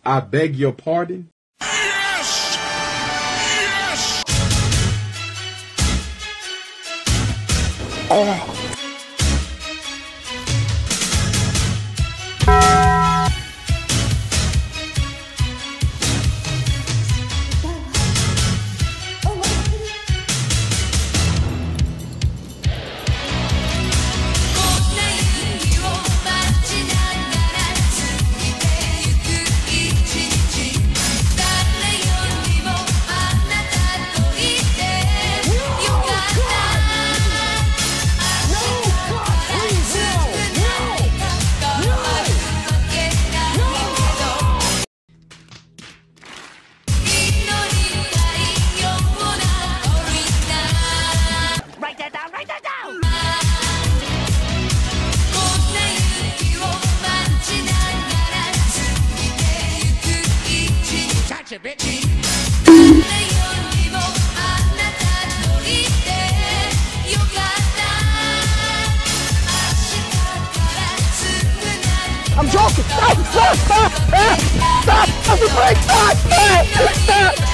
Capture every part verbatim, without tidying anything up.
I beg your pardon? Yes! Yes! Oh. I'm joking! Stop! Stop! Stop! Stop! Stop! Stop the break! Stop! Stop! Stop!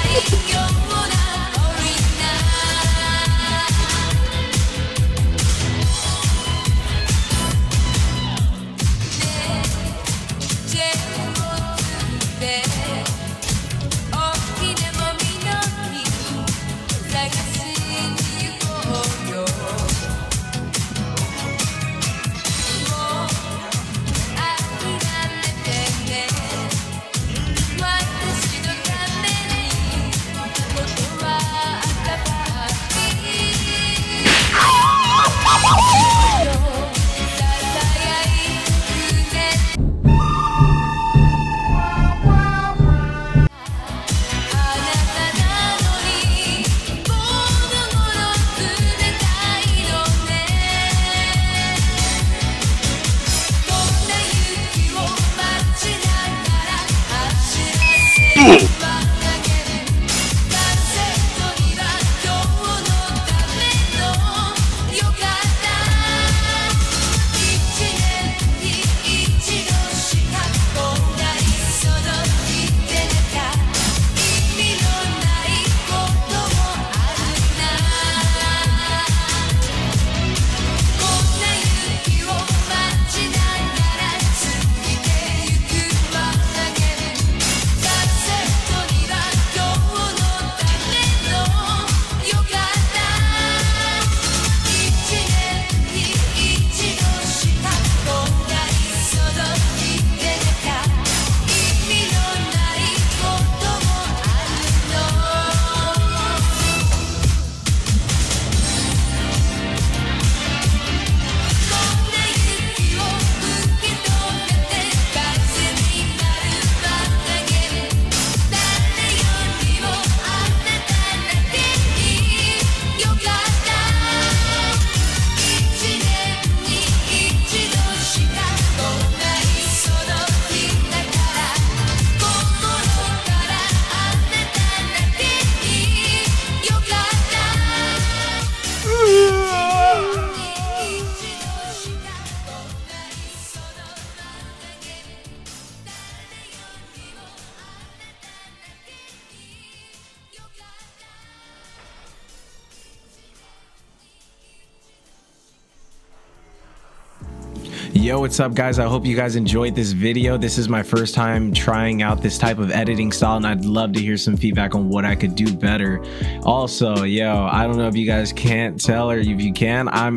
Yo, what's up guys? I hope you guys enjoyed this video. This is my first time trying out this type of editing style, and I'd love to hear some feedback on what I could do better. Also, yo, I don't know if you guys can't tell, or if you can, I'm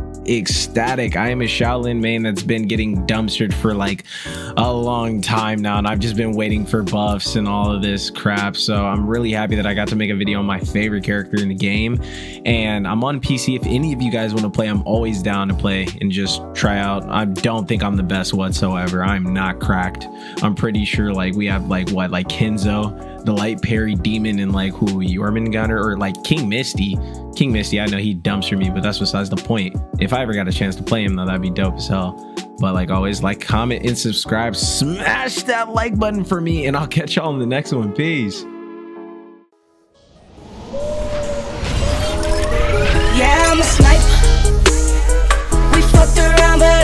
ecstatic. I am a Shaolin main that's been getting dumpstered for like a long time now, and I've just been waiting for buffs and all of this crap. So I'm really happy that I got to make a video on my favorite character in the game, and I'm on P C. If any of you guys want to play, I'm always down to play and just try out. I don't think I'm the best whatsoever. I'm not cracked. I'm pretty sure like we have like what like Kenzo, the light parry demon, and like who Jormungandr, or like King Misty. King Misty, I know he dumpster me, but that's besides the point. If I ever got a chance to play him though, that'd be dope as hell. But like always, like, comment, and subscribe. Smash that like button for me, and I'll catch y'all in the next one. Peace. Yeah, I'm a sniper. We fucked around, but